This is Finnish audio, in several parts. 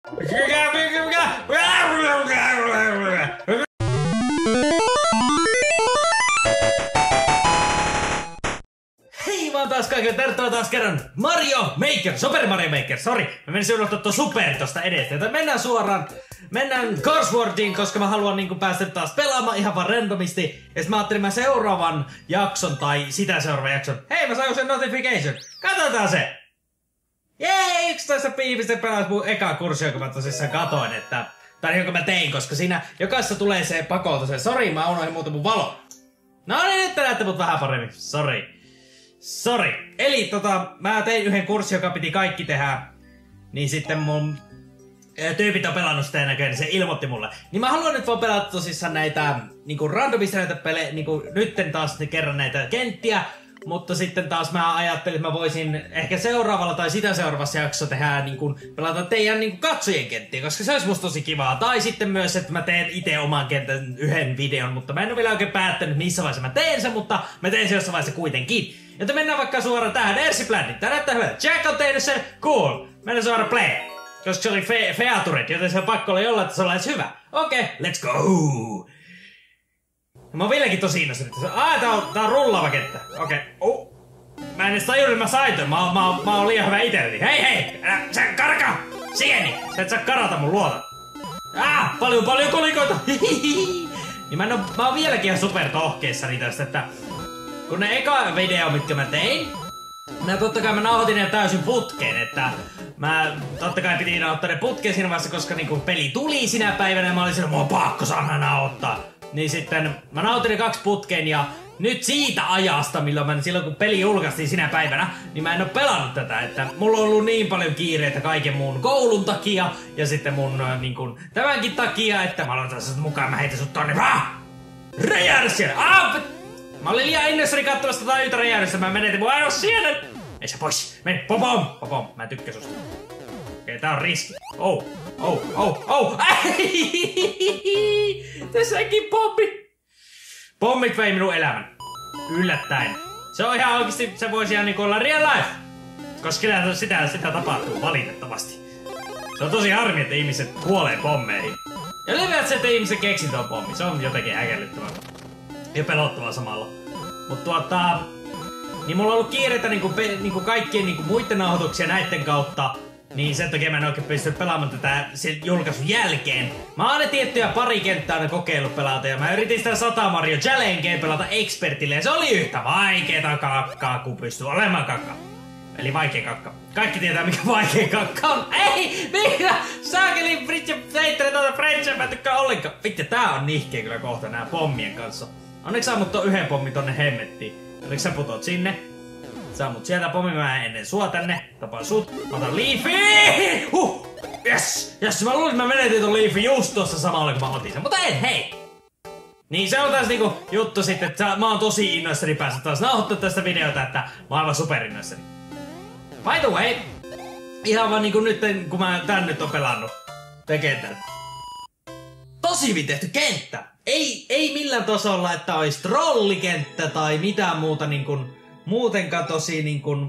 Hei vaan taas kaikille, tervetuloa taas kerran Mario Maker, Super Mario Maker, sori. Mä menisin unohtaa tuo super tosta edestä, joten mennään Courseworldiin, koska mä haluan niinku päästä taas pelaamaan ihan vaan randomisti. Ja sit mä ajattelin mä seuraavan jakson tai sitä seuraavan jakson. Hei, mä sain sen notification, katsotaan se! Jee, 11 piipistä pelas mun eka kurssi, jonka mä tosissaan katoin, että... Tai jonka mä tein, koska siinä jokaisessa tulee se pakolta se. Sori, mä unohdin muuta mun valo. No niin, nyt te näette mut vähän paremmin. Sori. Eli mä tein yhden kurssin, joka piti kaikki tehdä. Niin sitten mun tyypit on pelannut sitä näköjään, niin se ilmoitti mulle. Niin mä haluan nyt vaan pelata tosissaan näitä niinku randomista näitä pelejä, niinku nytten taas kerran näitä kenttiä. Mutta sitten taas mä ajattelin, että mä voisin ehkä seuraavalla tai sitä seuraavassa jaksossa tehdä niinku, pelata teidän niinku katsojien kenttiä, koska se olisi musta tosi kivaa. Tai sitten myös, että mä teen itse oman kentän yhden videon, mutta mä en ole vielä oikein päättänyt missä vaiheessa mä teen sen, mutta mä teen sen jossain vaiheessa kuitenkin. Joten mennään vaikka suoraan tähän Ersipläniin. Tää näyttää hyvältä. Jack on tehnyt sen, cool. Mennään suoraan play. Koska se oli featured, joten se on pakko olla jollain tasolla edes hyvä. Okei, let's go! Mä oon vieläkin tosi innostunut. Tää on rullaava kenttä. Okei. Mä en edes tajunnut, että mä sain ton. Mä oon liian hyvä itselläni. Hei! Sä karka! Sieni! Sä et saa karata mun luota. Paljon kolikoita! Niin mä oon vieläkin ihan super tohkeissani tästä, että... Kun ne eka video, mitkä mä tein... Totta kai mä nauhoitin ne täysin putkeen, että... Totta kai piti nauhoittaa ne putkeen siinä vaiheessa, koska niinku peli tuli sinä päivänä ja mä olin siinä, mua pakko saada nauhoittaa. Niin sitten mä nautin ne 2 putkeen ja nyt siitä ajasta, silloin kun peli julkaistiin sinä päivänä, niin mä en oo pelannut tätä, että mulla on ollut niin paljon kiireitä kaiken muun koulun takia ja sitten mun niin tämänkin takia, että mä aloitan sut mukaan, mä heitän sut tonne, räjähdä siellä, mä olin liian innoissani kattavasta tai yhtä räjähdöstä, mä menetin mun ainoa siellä, ei se pois, mene, popom, mä en tykkää susta. Okei, tää on riski, Tässäkin pommi! Pommit vei minun elämän. Yllättäen. Se on ihan oikeesti, se voisi ihan niinku olla real life. Koska sitä tapahtuu valitettavasti. Se on tosi harmi, että ihmiset kuolee pommeihin. Ja ylipäätään, että ihmiset keksii tuon pommi. Se on jotenkin häkellyttävää. Ja pelottavaa samalla. Mut niin mulla on ollut kiireitä niinku kaikkien niinku muiden nauhoituksia näitten kautta. Niin sen takia mä en oikein pystynyt pelaamaan tätä sen julkaisun jälkeen. Mä oon ne tiettyjä pari kenttää aina kokeillut pelata ja mä yritin sitä 100 Mario Challengeen pelata expertille ja se oli yhtä vaikeeta kakkaa kuin pystyy olemaan kakka. Eli vaikea kakka. Kaikki tietää mikä vaikea kakka on. Ei! Mikä? Saakeli Fritja heittele tuota Frenchia, mä en tykkää ollenkaan. Vittu, tää on nihkeä kyllä kohta nää pommien kanssa. Onneksi saamut ton yhden pommin tonne hemmettiin. Onneksi sä putoot sinne. Saa mut sieltä pommi, mä ennen sua tänne. Tapaan sut. Mä otan Leafy! Yes! Mä luulin, että mä menetin ton Leafy just tossa samalla, kun mä otin sen. Mutta en, hei! Niin se on taas niinku juttu sitten, että mä oon tosi innoissani päästä taas nauhoittaa tästä videota, että mä oon aivan superinnoissani. By the way, ihan vaan niinku nyt, kun mä tän nyt oon pelannut. Tän kentän. Tosi hyvin tehty kenttä! Ei millään tasolla, että ois trollikenttä tai mitään muuta niinkun... Muutenkaan tosi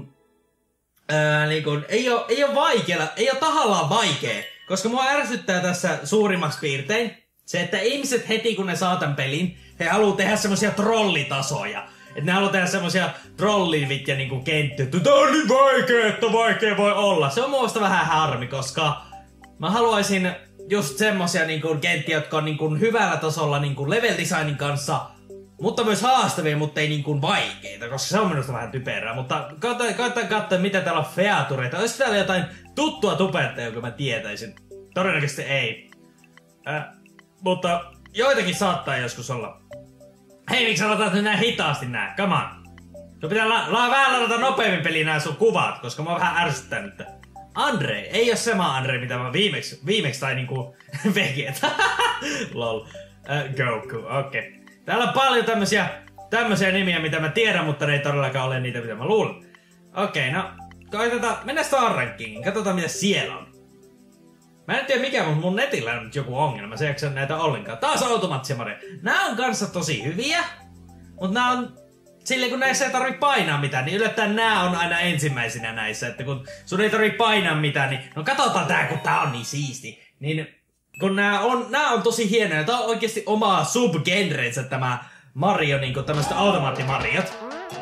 ei oo vaikeella, ei oo tahallaan vaikee. Koska mua ärsyttää tässä suurimmaksi piirtein se, että ihmiset heti kun ne saa tän pelin, he haluu tehdä semmosia trollitasoja. Et ne haluu tehdä semmosia trollivitja niinku kenttiä, että tää on niin vaikee, että vaikee voi olla. Se on muista vähän harmi, koska mä haluaisin just semmosia niinku kenttiä, jotka on niinku hyvällä tasolla niinku level designin kanssa. Mutta myös haastavia, mutta ei niinkun vaikeita, koska se on minusta vähän typerää. Mutta katsotaan mitä täällä on featureita. Olis täällä jotain tuttua tubettajaa, jonka mä tietäisin? Todennäköisesti ei. Mutta joitakin saattaa joskus olla. Hei, miksi sä latat nyt näin hitaasti nää? Come on. Sun pitää vähän ladata nopeammin peliin nää sun kuvat, koska mä oon vähän ärsyttää nyt. Andre, ei oo sama Andre, mitä mä viimeksi tai niinku Vegeta. Lol. Goku, okei. Täällä on paljon tämmösiä nimiä, mitä mä tiedän, mutta ne ei todellakaan ole niitä, mitä mä luulen. Okei, no, mennään Star Rankingiin, katsotaan mitä siellä on. Mä en tiedä mikä, mutta mun netillä on nyt joku ongelma, se ei jaksa näitä ollenkaan. Taas automaattisia Mario. Nää on kanssa tosi hyviä, mutta nää on silleen kun näissä ei tarvitse painaa mitään, niin yllättäen nää on aina ensimmäisenä näissä, että kun sun ei tarvitse painaa mitään, niin no katsotaan tää, kun tää on niin siisti. Niin kun nää on tosi hienoja, tää on oikeesti oma subgenrensä tämä Mario, niinku tämmöset automaattimariot.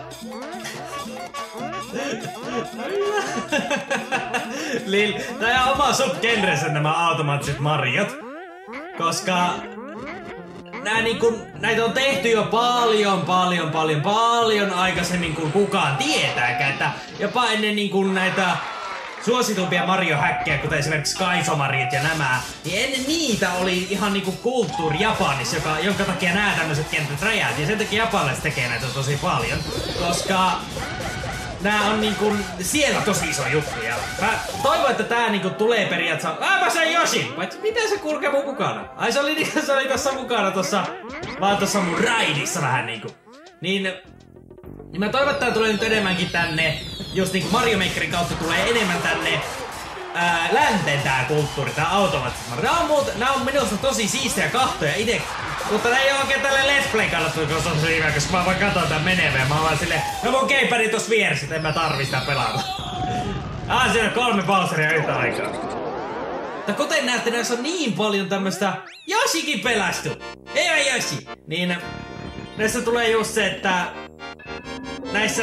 Tää on oma subgenrensä nämä automaattiset mariot, koska näitä on tehty jo paljon aikaisemmin kuin kukaan tietääkään, että jopa ennen näitä suositumpia Mario-häkkejä, kuten esimerkiksi Kaizo-mariot ja nämä, niin ennen niitä oli ihan kulttuuri Japanissa, jonka takia nämä tämmöiset kentät räjähti, ja sen takia japanilaiset tekee näitä tosi paljon, koska nää on siellä tosi iso juttu, ja mä toivon, että tää tulee periaatteessa. Mä sen Yoshi! Paitsi miten se kulkee mun mukana? Ai se oli tossa mukana vaan tossa mun raidissa vähän Niin mä toivon, että tää tulee nyt enemmänkin tänne, jos Mario Makerin kautta tulee enemmän tänne länteen tää kulttuuri, tää automaattiset Mario. Nää on minusta tosi siistejä kahtoja ite. Mutta nää ei oo oikein tälle Let's Play kannattu, koska on se hyvä, koska mä vaan katon tän meneveen. Mä oon vaan silleen, no mun gamepadi tossa vieressä, en mä tarvi sitä pelata. Siellä 3 Bowseria yhtä aikaa. Mutta kuten näette, näissä on niin paljon tämmöstä Yoshikin pelästy. Ei Yoshi! Niin näissä tulee just se, että näissä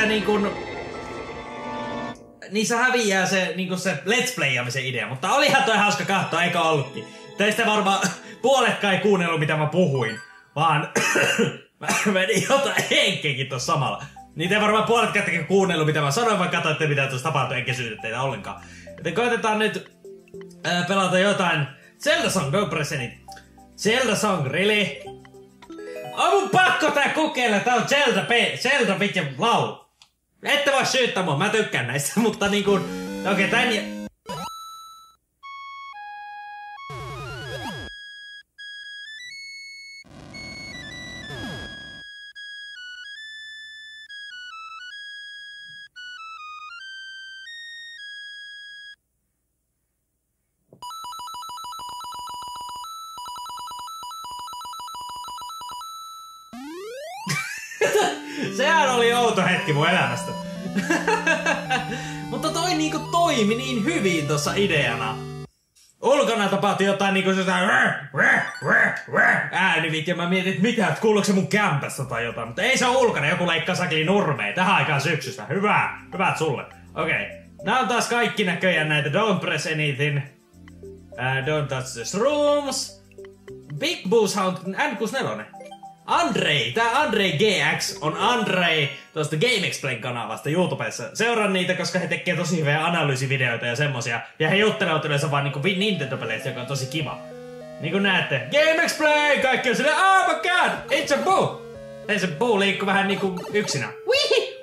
niissä häviää se, se Let's Playamisen idea, mutta olihan toi hauska katsoa, eikö ollutkin? Teistä varmaan puoletkaan ei kuunnellut mitä mä puhuin, vaan mä menin jotain henkeäkin tossa samalla. Niitä ei varmaan puoletkaan kuunnellut mitä mä sanoin, vaan katsoitte mitä tuossa tapahtui, enkä syytä teitä ollenkaan. Joten koitetaan nyt pelata jotain Zelda Song, go press it. Zelda Song, really? On mun pakko tää kokeilla, tää on Zelda pitkä laulu. Ette voi syyttää mua, mä tykkään näistä, mutta okei, tän sehän oli outo hetki mun elämästä. Mutta toi toimi niin hyvin tossa ideana. Ulkona tapahtui jotain äänivit ja mä mietin, että mitä, kuuluuko se mun kämpässä tai jotain. Mutta ei se ole ulkona, joku leikkaa sakeli nurmeen tähän aikaan syksystä. Hyvät sulle. Okei. Nää on taas kaikki näköjään näitä Don't Press Anything. Don't Touch the Shrooms. Big Boo's Hound N64. Tää Andrei GX on Andrei tuosta Game Explain kanavasta YouTubessa. Seuraan niitä, koska he tekee tosi hyviä analyysivideoita ja semmosia. Ja he juttelevat yleensä vaan Nintendo-peleistä, joka on tosi kiva. Niin kuin näette, Game Explain! Kaikki on silleen, oh my god, it's a boo! Ei se boo liikkuu vähän yksinä. Wihi!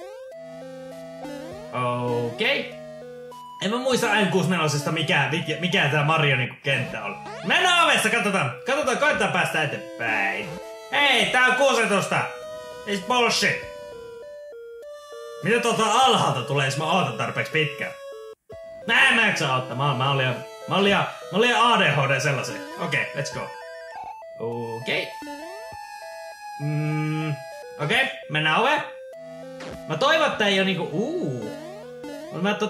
Okei. En mä muista N64, mikä tää Mario kenttä oli. Mennään ovessa, katsotaan, koitetaan päästä eteenpäin. Hei, tää on 16! It's bullshit! Mitä tuolta alhaalta tulee, jos mä ootan tarpeeksi pitkään? Mä en jaksa ottaa, mä oon liian ADHD sellaisen. Okei, let's go. Okei, mennään oveen. Mä toivon, että ei oo mä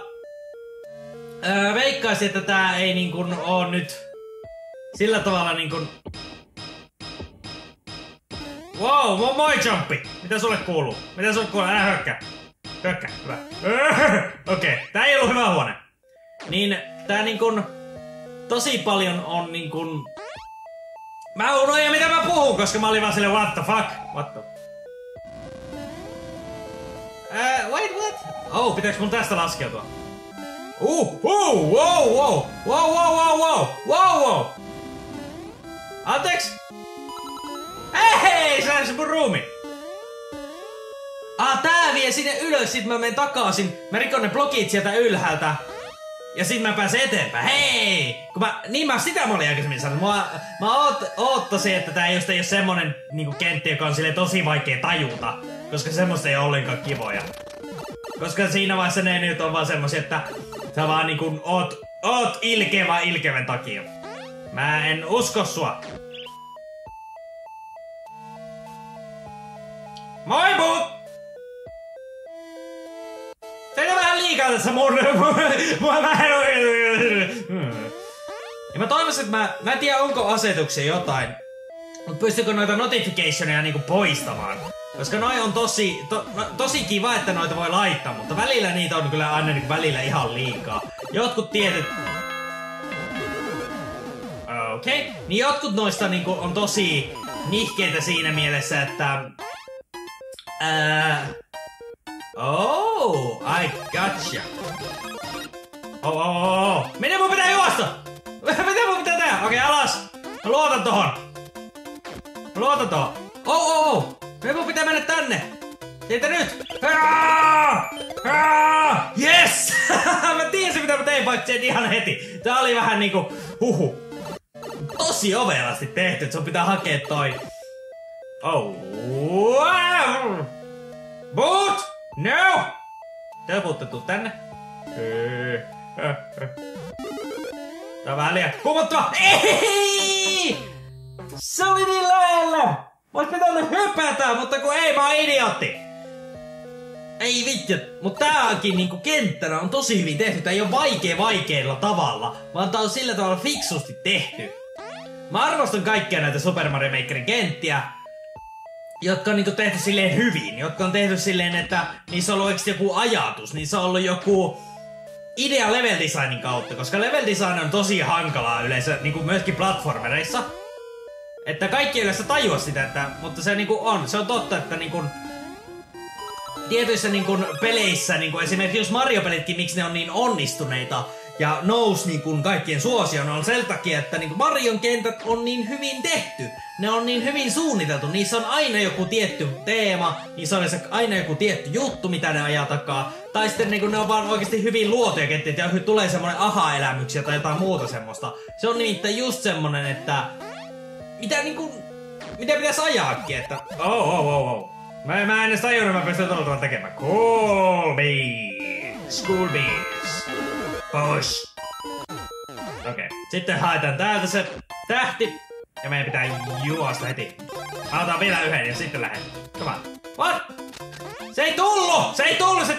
veikkaisin, että tää ei oo nyt sillä tavalla Wow, moi jumpi! Mitä sulle kuuluu? Älä hökkää, hyvä. Okei, tää ei ollut hyvä huone. Niin, tää tosi paljon on mä unohdin mitä mä puhun, koska mä olin vaan silleen what the fuck? Wait, what? Oh, pitääks mun tästä laskeutua? Wow! Anteeksi? Hei, se on se mun ruumi! Tää vie sinne ylös, sit mä menen takaisin. Mä rikon ne blokit sieltä ylhäältä. Ja sit mä pääsen eteenpäin. Hei! Sitä mä olin aikaisemmin sanonut. Mä oottasin, että tää ei ole semmonen kenttä, joka on silleen tosi vaikea tajuta. Koska semmoista ei ole ollenkaan kivoja. Koska siinä vaiheessa ne nyt on vaan semmosia, että sä vaan oot ilkeä ilkevän takia. Mä en usko sua. Moi Boot! Teillä vähän liikaa tässä mun vähän... Ja mä toivoisin, että mä en tiedä onko asetuksia jotain, mutta pystykö noita notificationeja niinku poistamaan? Koska noi on tosi kiva, että noita voi laittaa, mutta välillä niitä on kyllä aina niinku välillä ihan liikaa. Jotkut tietyt... Okei. Niin jotkut noista niinku on tosi nihkeitä siinä mielessä, että... Oh, I gotcha. Oh. Miten mun pitää juosta? Mitä mun pitää tehdä? Okei, alas. Mä luotan tohon. Oh. Nyt mun pitää mennä tänne. Teitä nyt. Yes! Mä tiesin mitä mä tein, paitsi en ihan heti. Tää oli vähän niinku tosi ovelasti tehty, että sun pitää hakea toi. Oh. Boot! No! Tää tuu tänne. Tää on vähän liian kuumottava. Ei! Se oli niin lähellä! Mä ois pitänyt hypätä, mutta kun ei, mä oon idiootti. Ei vittu, mut tääkin niinku kenttänä on tosi hyvin tehty. Tää ei oo vaikeilla tavalla, vaan tää on sillä tavalla fiksusti tehty. Mä arvostan kaikkia näitä Super Mario Makerin kenttiä, jotka on niinku tehty silleen hyvin, jotka on tehty silleen, että niissä on ollut oikeesti joku ajatus, niissä on ollut joku idea level designin kautta, koska level design on tosi hankalaa yleensä, niinku myöskin platformereissa. Että kaikki yleensä tajua sitä, että, mutta se niinku on, se on totta, että niinku tietyissä niinku peleissä, niinku esimerkiksi jos Mario-pelitkin, miksi ne on niin onnistuneita ja nousi niinku kaikkien suosioon, on sen takia, että niinku Marion kentät on niin hyvin tehty. Ne on niin hyvin suunniteltu, niissä on aina joku tietty teema, niissä on aina joku tietty juttu, mitä ne ajaa takaa. Tai sitten niinku ne on vaan oikeasti hyvin luotuja kenttiä, ja tulee semmonen aha-elämyksiä tai jotain muuta semmoista. Se on nimittäin just semmonen, että mitä pitäisi ajaakin, että oh. Mä en edes tajunnut, mä pystyn tuolla tavalla tekemään. Cool beans. School beans. Push. Okei. Sitten haetaan täältä se tähti. Ja meidän pitää juosta heti. Mä otan vielä yhden ja sitten lähden. Come on. What? Se ei tullu! Se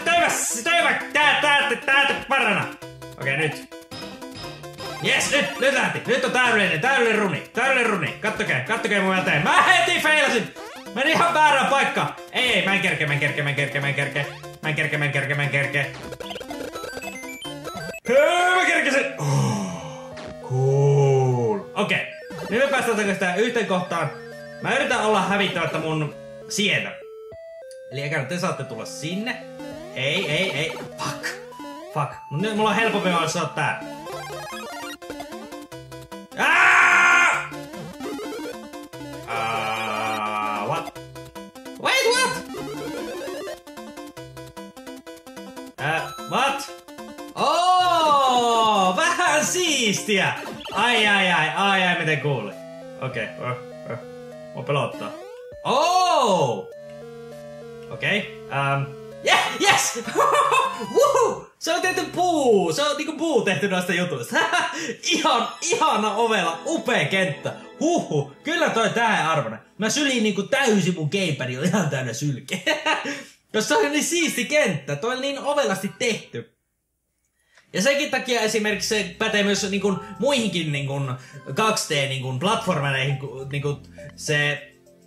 tää parana. Okei, nyt. Jes, nyt lähti. Nyt on täydellinen runi. Kattokee mun eteen. Mä heti feilasin. Meni ihan väärään paikkaan. Ei, mä en kerke. Mä kerkesin. Cool. Okei. Nyt me päästään takaisin yhteen kohtaan. Mä yritän olla hävittämättä mun sieltä. Eli eikä te saatte tulla sinne. Ei. Fuck. Mut nyt mulla on helpompi olla tää. What? Wait, what? What? Oh, vähän siistiä. Ai, miten kuuli. Okei. Mua pelottaa. Oh! Okei. Yes! Woohoo! Se on tehty puu! Se on niinku puu tehty noista jutuista. Ihana ovela, upea kenttä. Kyllä toi tää arvoinen. Mä sylin niinku täysin mun gamepädi, on ihan täynnä sylkeä. Jos se on niin siisti kenttä, toi on niin ovelasti tehty. Ja senkin takia esimerkiksi se pätee myös niinku muihinkin niinku 2D niinku platformereihin niinku se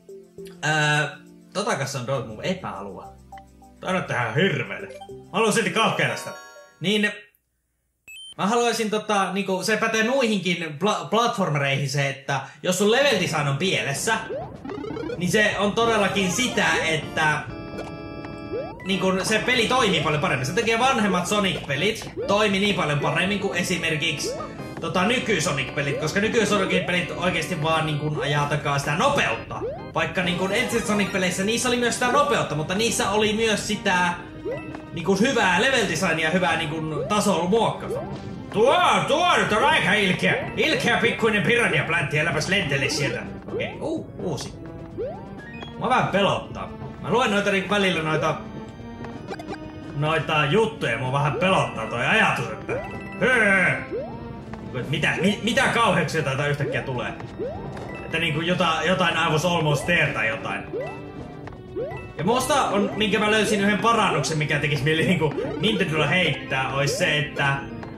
kanssa on Dog Move epähalua. Tää on tähän hirveelle. Mä haluan silti kauheana sitä. Niin mä haluaisin niinku se pätee muihinkin platformereihin se, että jos sun level design on pielessä, niin se on todellakin sitä, että niinku se peli toimii paljon paremmin. Sen takia vanhemmat Sonic-pelit toimi niin paljon paremmin kuin esimerkiksi nyky-Sonic-pelit, koska nyky-Sonic-pelit oikeesti vaan niinku ajaa takaa sitä nopeutta. Vaikka niinku entiset Sonic-peleissä niissä oli myös sitä nopeutta, mutta niissä oli myös sitä niinku hyvää level designia, hyvää niinku tason muokkausta. Tuo nyt on aika ilkeä pikkuinen piranha-pläntti, äläpäs lentele sieltä. Okei, uusi. Mua vähän pelottaa. Mä luen noita niinku välillä noita juttuja, mua vähän pelottaa toi ajatus, että mitä kauheuksia täältä yhtäkkiä tulee. Että niinku jotain I was almost there tai jotain. Ja musta on, minkä mä löysin yhden parannuksen, mikä tekis mieli niinku Nintendolla heittää, ois se, että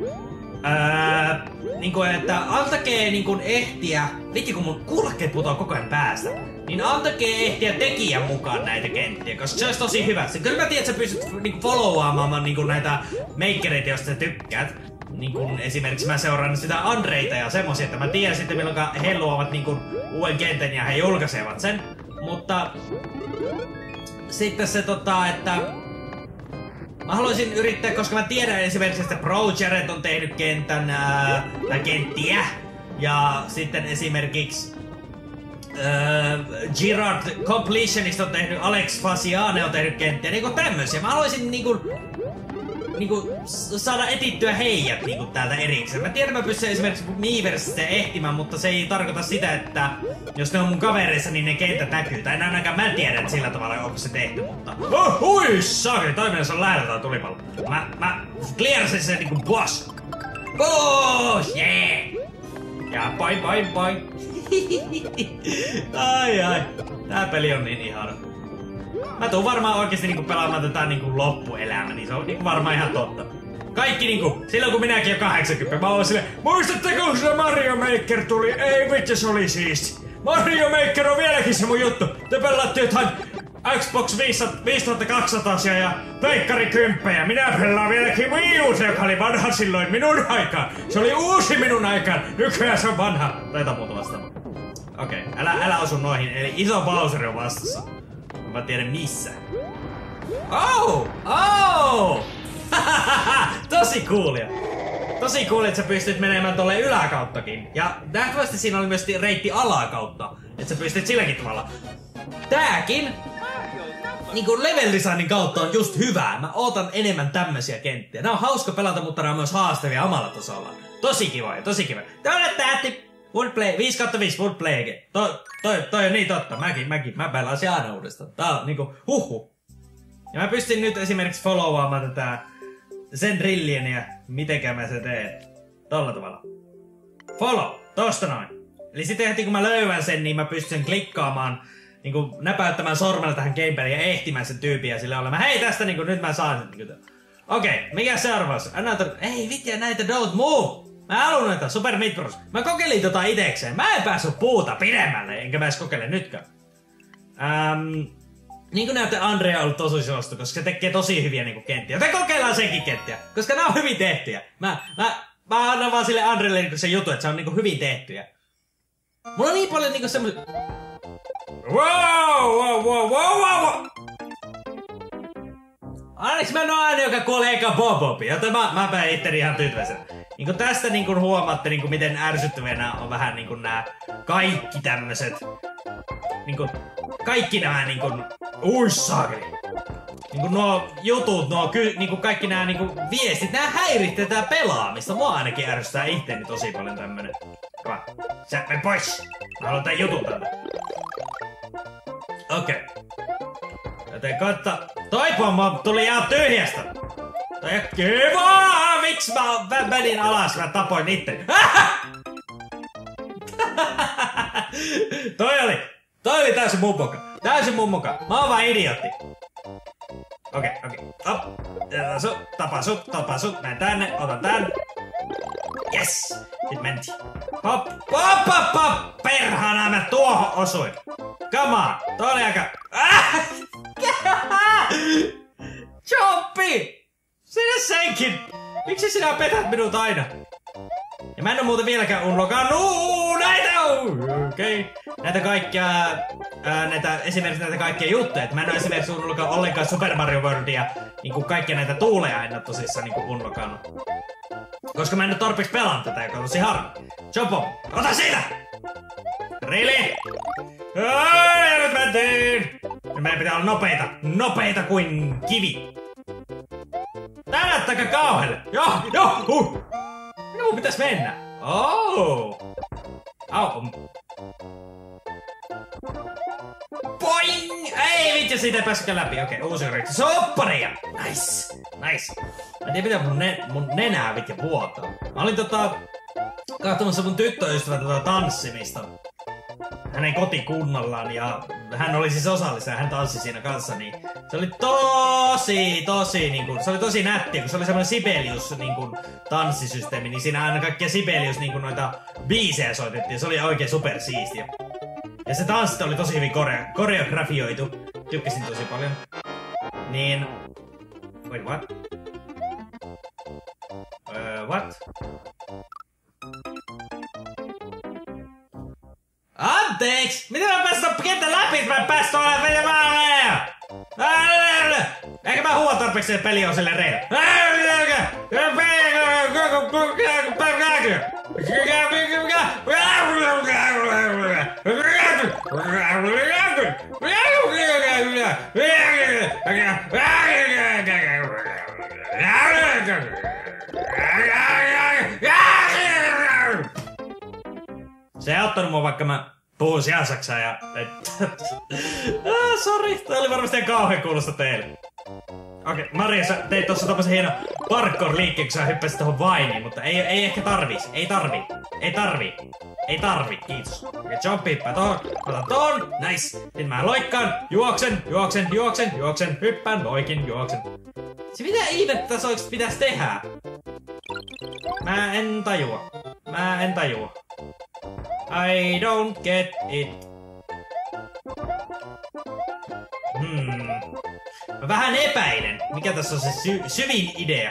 niinku, että antakee niinku ehtiä, vitsi kun mun kuulokkeet putoaa koko ajan päästä, niin antakee ehtiä tekijän mukaan näitä kenttiä, koska se olisi tosi hyvä. Kyllä mä tiedän, että sä pystyt niinku followaamaan niinku näitä makereita, joista sä tykkäät. Niinku esimerkiksi mä seuraan sitä Andreita ja semmosia, että mä tiedän sitten milloin he luovat niinku uuden kentän ja he julkaisevat sen. Mutta sitten se että mä haluaisin yrittää, koska mä tiedän esimerkiksi, että ProJared on tehnyt kentän, tai kenttiä. Ja sitten esimerkiksi Girard Completionista on tehnyt, Alex Fasiane on tehnyt kenttiä, niinku tämmösiä. Mä haluaisin niinku saada etittyä heijät niinku täältä erikseen. Mä tiedän, mä pystyn esimerkiksi Miiversistä ehtimään, mutta se ei tarkoita sitä, että jos ne on mun kavereissa, niin ne kentät näkyy. Tai ainakaan mä en tiedä, että sillä tavalla onko se tehty, mutta hui saakeli, toiminnassa on lähellä tää tulipallo. Mä clearasin sen niinku boss. Boss, yeah! Ja bye. ai. Tää peli on niin ihana. Mä tuun varmaan oikeesti niinku pelaamaan tätä niinku loppuelämä, niin se on niinku varmaan ihan totta. Kaikki niinku, silloin kun minäkin jo 80, mä oon silleen, muistatteko kun se Mario Maker tuli? Ei vitsi, se oli siisti. Mario Maker on vieläkin se mun juttu. Te pelaatte jotain Xbox 5200 ja Pleikkari 10. Minä pelaan vieläkin Wii U, joka oli vanha silloin minun aikaan. Se oli uusi minun aikaan. Nykyään se on vanha. Taita muuta vastaan. Okei, älä osu noihin. Eli iso Bowser on vastassa. Mä tiedän missä. Oh! Tosi coolia. Tosi cool, että sä pystyt menemään tolle yläkauttakin. Ja nähtävästi siinä oli myös reitti alakautta. Että sä pystyt silläkin tavalla. Tääkin niinku level designin kautta on just hyvää. Mä ootan enemmän tämmösiä kenttiä. Nää on hauska pelata, mutta nää on myös haastavia omalla tasolla. Tosi kiva. Tämä tähti. Would play 5/5 would play again. Toi on niin totta. Mä pelasin aina uudestaan. Tää on niinku Ja mä pystyn nyt esimerkiksi followaamaan tätä sen drillieniä. Mitenkään mä se teen. Tolla tavalla. Follow. Tosta noin. Eli sitten heti kun mä löydän sen, niin mä pystyn klikkaamaan, niinku näpäyttämään sormella tähän gamepadin ja ehtimään sen tyypin ja sille olemaan, hei tästä niinku nyt mä saan sen. Niinku, okei, mikä seuraavaksi? Ei vittiä näitä don't move! Mä haluun näitä Super Meat Bros. Mä kokeilin tota itekseen. Mä en päässyt puuta pidemmälle, enkä mä edes kokeile nytkään. Niin kuin näette, Andrea on ollut tosi suosittu, koska se tekee tosi hyviä niinku kenttiä. Joten kokeillaan senkin kenttiä, koska nämä on hyvin tehtyjä. Mä annan vaan sille Andrealle niinku se juttu, että se on niinku hyvin tehtyjä. Mulla on niin paljon niinku semmosia... Wow! Onneksi mä en oo aina, joka kuoli eka Bobobi, joten mä päin itteni ihan tyytyväisenä. Niinku tästä niinku huomaatte, niinku miten ärsyttäviä nää on vähän niinku nää kaikki tämmöset... Niinku... Kaikki nämä niinku... Saakeli! Niinku nuo jutut, niinku kaikki nää niinku viestit, nää häiritsee tää pelaamista. Mua ainakin ärsyttää itteni tosi paljon tämmönen. Kova. Sä mene pois! Mä haluan tän jutun täältä. Okei. Joten kotta... Toi pommo tuli ihan tyhjästä! Toi kiva! Miks mä menin alas? Mä tapoin itteni. Toi oli täysin mummoka. Mä oon vaan idiootti. Okei. Tapa sut. Näin tänne. Otan tän. Yes! Sit mentiin. Hop! Perhana mä tuohon osuin. Come on! Toi oli aika... Chompi! Sinä senkin! Miksi sinä petät minut aina? Ja mä en oo muuten vieläkään unlockannut näitä! Okei. Näitä kaikkia... esimerkiksi näitä kaikkia juttuja. Et mä en oo esimerkiksi unlockannut ollenkaan Super Mario Worldia. Niinku kaikkia näitä tuuleja en oo tosissaan niinku unlockannut. Koska mä en oo tarpeeksi pelannut tätä, joka on tosi harmi. Chopo! Ota siitä! Really? Ja nyt mentiin! Ja meidän pitää olla nopeita kuin kivi. Tää näyttää aika kauheelle. Joo! Minä mun pitäis mennä. Boing! Ei vitsi, siitä ei päässytkään läpi. Okei, uusi reitti. Sopparia! Nice! Mä en tiedä mitä mun nenää vitsi vuotaa. Mä olin katsomassa mun tyttöystävän tätä tanssimista. hänen kotikunnallaan ja hän oli siis osallinen, hän tanssi siinä kanssa, niin se oli tosi niinku, se oli tosi nättiä, kun se oli semmoinen Sibelius niinku tanssisysteemi, niin siinä aina kaikkia Sibelius niinku noita biisejä soitettiin, se oli oikein supersiistiä. Ja se tanssi oli tosi hyvin koreografioitu, tykkäsin tosi paljon. Niin... Wait, what? What? Anteeksi! Miten mä päästän kentän läpi, että mä en päästä olemaan? Eikä mä huua tarpeeksi, että peli on sille reillä. Se ei auttanut mua, vaikka mä puhun siansaksaa ja... Sori, tää oli varmasti ihan kauhean kuulosta teille. Okei, Maria, sä teit tossa tommosen hieno parkour-liikkeen, kun sä hyppäsit tohon vainiin, mutta ei ehkä tarvis. Ei tarvi, kiitos. Okei, jump, hyppää tohon, otan tohon, nice. Sitten mä loikkaan, juoksen, hyppään, loikin, juoksen. Se mitä ihmettä tässä oikeesti pitäis tehdä? Mä en tajua. I don't get it. Mä vähän epäilen, mikä tässä on se syvin idea.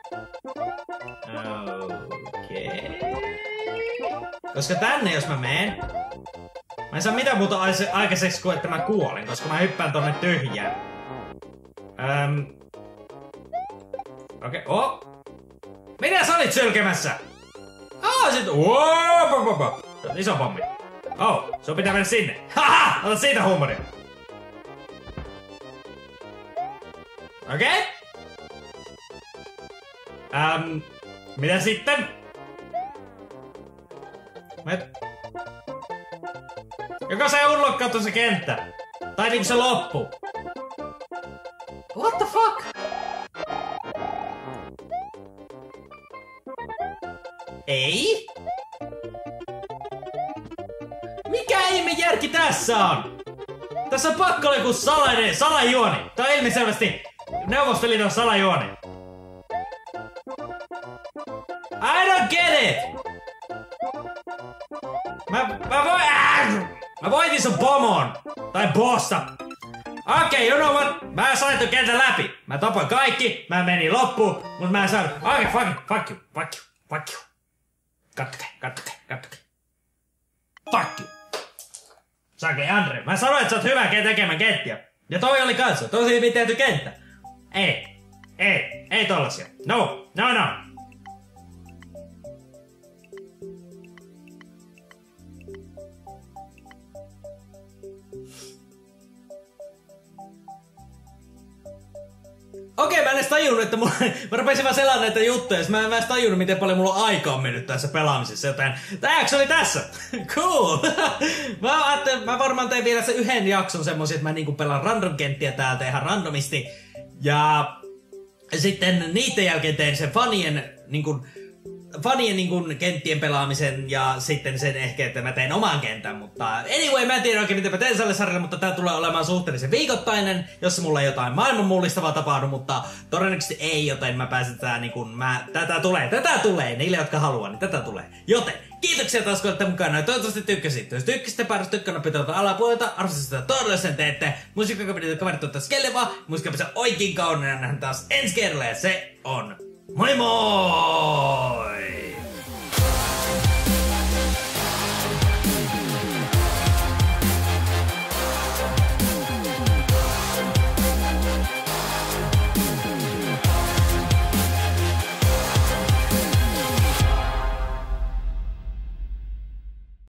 Okei. Koska tänne jos mä menen, mä en saa mitään muuta aikaiseksi kuin että mä kuolen, koska mä hyppään tonne tyhjään. Okei, mitä sä olit sylkemässä? Sit... Iso pommi. Sun pitää mennä sinne. Haha! Ota siitä huumoria. Okei? Mitä sitten? Joko se unlockautuu se kenttä? Tai niinku se loppu? What the fuck? Ei? Mikä ihme järki tässä on? Tässä on pakko olla joku salajuoni. Tää on ilmiselvästi Neuvostoliiton salajuoni. I don't get it! Mä voitin sun pomon! Tai bosta! Okei, you know what? Mä sain ton kentän läpi. Mä tapoin kaikki, mä menin loppuun, mut mä en saanut... Okei, fuck you. Kattoke. Fuck you. Sakei, Andre, mä sanoin, että sä oot hyvä tekemään kenttiä. Ja toi oli kanssa, tosi hyvin tehty kenttä. Ei tollasia. No. Okei, mä en edes tajunnut, että mä rupesin vaan selaamaan näitä juttuja, mä en edes tajunnut, miten paljon mulla aikaa on mennyt tässä pelaamisessa, joten tää jakso oli tässä. Cool. Mä varmaan tein vielä se yhden jakson semmosia, että mä niinku pelaan random-kenttiä täältä ihan randomisti. Ja sitten niiden jälkeen tein sen fanien kenttien pelaamisen ja sitten sen ehkä, että mä teen oman kentän, mutta anyway, mä en tiedä oikein, miten mä teen tälle sarjalle, mutta tää tulee olemaan suhteellisen viikoittainen, jos mulla ei jotain maailman mullistavaa tapahdu, mutta todennäköisesti ei, joten mä pääsen tätä tulee, niille jotka haluaa, niin tätä tulee. Joten, kiitoksia taas kun olette mukana ja toivottavasti tykkäsitte. Jos tykkäsitte, päädystä tykkänappi alapuolelta, arvostatte sitä todella sen teette. Musiikkakabinit kaverit ottaa skelevaa, musiikkapisa oikein kaunina nähdään taas ensi kerralla ja se on moi moi!